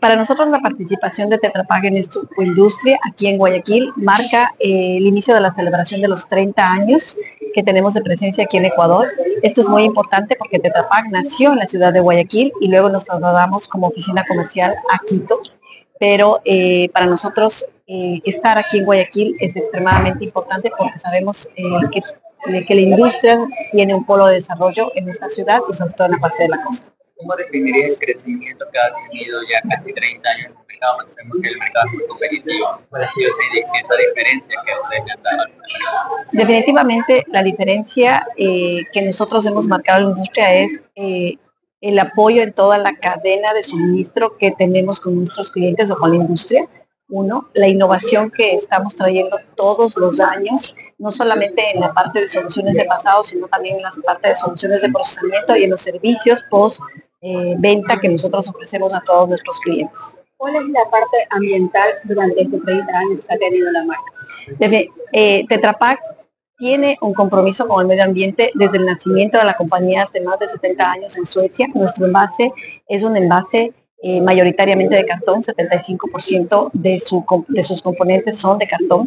Para nosotros la participación de Tetra Pak en esta industria aquí en Guayaquil marca el inicio de la celebración de los 30 años que tenemos de presencia aquí en Ecuador. Esto es muy importante porque Tetra Pak nació en la ciudad de Guayaquil y luego nos trasladamos como oficina comercial a Quito, pero para nosotros estar aquí en Guayaquil es extremadamente importante porque sabemos que la industria tiene un polo de desarrollo en esta ciudad y sobre todo en la parte de la costa. ¿Cómo definiría el crecimiento que ha tenido ya casi 30 años en el mercado? Sabemos que el mercado es muy competitivo. ¿Cuál ha sido esa diferencia que ustedes le han dado? Definitivamente la diferencia que nosotros hemos marcado en la industria es el apoyo en toda la cadena de suministro que tenemos con nuestros clientes o con la industria. Uno, la innovación que estamos trayendo todos los años, no solamente en la parte de soluciones de pasado, sino también en la parte de soluciones de procesamiento y en los servicios post venta que nosotros ofrecemos a todos nuestros clientes. ¿Cuál es la parte ambiental durante estos 30 años que ha tenido la marca? Tetra Pak tiene un compromiso con el medio ambiente desde el nacimiento de la compañía hace más de 70 años en Suecia. Nuestro envase es un envase mayoritariamente de cartón, 75% de sus componentes son de cartón.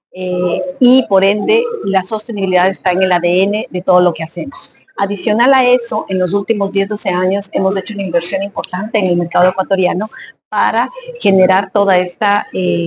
Y por ende la sostenibilidad está en el ADN de todo lo que hacemos. Adicional a eso, en los últimos 10-12 años hemos hecho una inversión importante en el mercado ecuatoriano para generar toda esta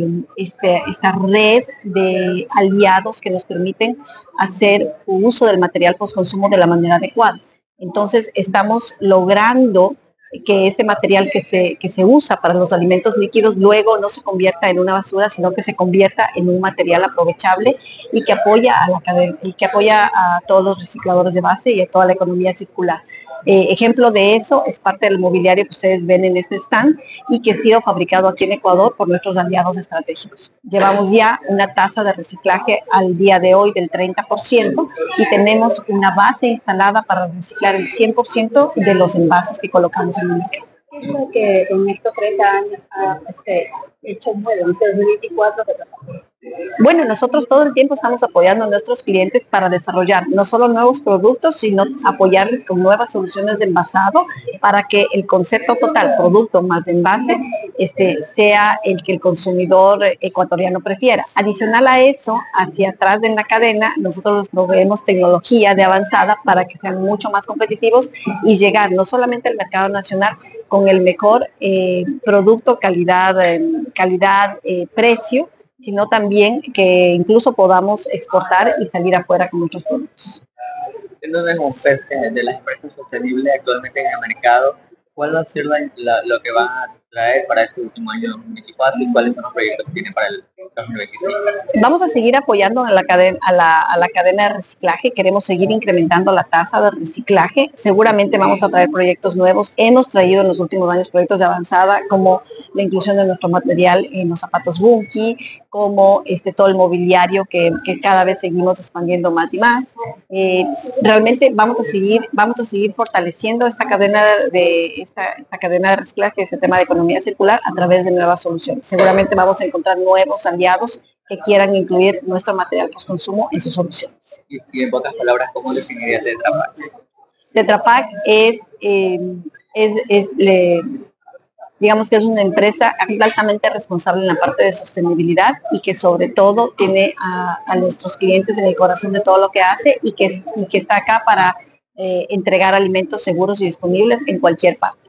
red de aliados que nos permiten hacer uso del material postconsumo de la manera adecuada. Entonces estamos logrando que ese material que se usa para los alimentos líquidos luego no se convierta en una basura, sino que se convierta en un material aprovechable y que apoya a la cadena y que apoya a todos los recicladores de base y a toda la economía circular. Ejemplo de eso es parte del mobiliario que ustedes ven en este stand y que ha sido fabricado aquí en Ecuador por nuestros aliados estratégicos. Llevamos ya una tasa de reciclaje al día de hoy del 30% y tenemos una base instalada para reciclar el 100% de los envases que colocamos en el mercado. ¿Qué es lo que en estos 30 años ha hecho nuevo en 2024? Bueno, nosotros todo el tiempo estamos apoyando a nuestros clientes para desarrollar no solo nuevos productos, sino apoyarles con nuevas soluciones de envasado para que el concepto total, producto más envase, sea el que el consumidor ecuatoriano prefiera. Adicional a eso, hacia atrás en la cadena, nosotros les proveemos tecnología de avanzada para que sean mucho más competitivos y llegar no solamente al mercado nacional con el mejor producto, calidad, precio, sino también que incluso podamos exportar y salir afuera con nuestros productos. Entonces, de las empresas sostenibles actualmente en el mercado, ¿cuál va a ser lo que van a traer para este último año 2024 y cuáles son los proyectos que tienen para el 2025? Vamos a seguir apoyando a la cadena de reciclaje, queremos seguir incrementando la tasa de reciclaje, seguramente vamos a traer proyectos nuevos, hemos traído en los últimos años proyectos de avanzada como la inclusión de nuestro material en los zapatos Bunky, como todo el mobiliario que cada vez seguimos expandiendo más y más. Realmente vamos a seguir fortaleciendo esta cadena de reciclaje, este tema de economía circular a través de nuevas soluciones. Seguramente vamos a encontrar nuevos aliados que quieran incluir nuestro material postconsumo en sus soluciones. Y en pocas palabras, ¿cómo definirías Tetra Pak? Tetra Pak digamos que es una empresa altamente responsable en la parte de sostenibilidad y que sobre todo tiene a nuestros clientes en el corazón de todo lo que hace y que está acá para entregar alimentos seguros y disponibles en cualquier parte.